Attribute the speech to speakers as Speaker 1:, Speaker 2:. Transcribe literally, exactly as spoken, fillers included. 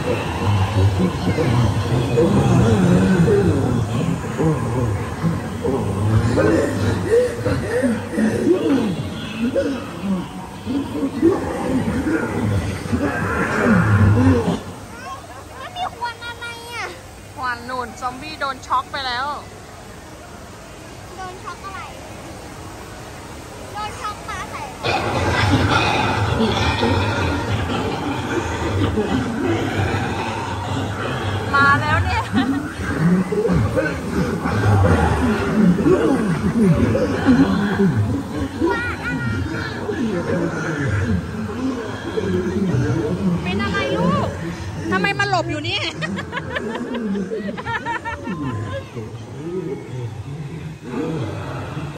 Speaker 1: มีควันอะไรอ่ะ
Speaker 2: ควันนูนซอมบี้โดนช็อกไปแล้ว
Speaker 1: โดนช็อกอะไรโดนช็อกมาใส่
Speaker 2: มาแล้วเนี่ยเป็นอะไรลูกทำไมมาหลบอยู่นี่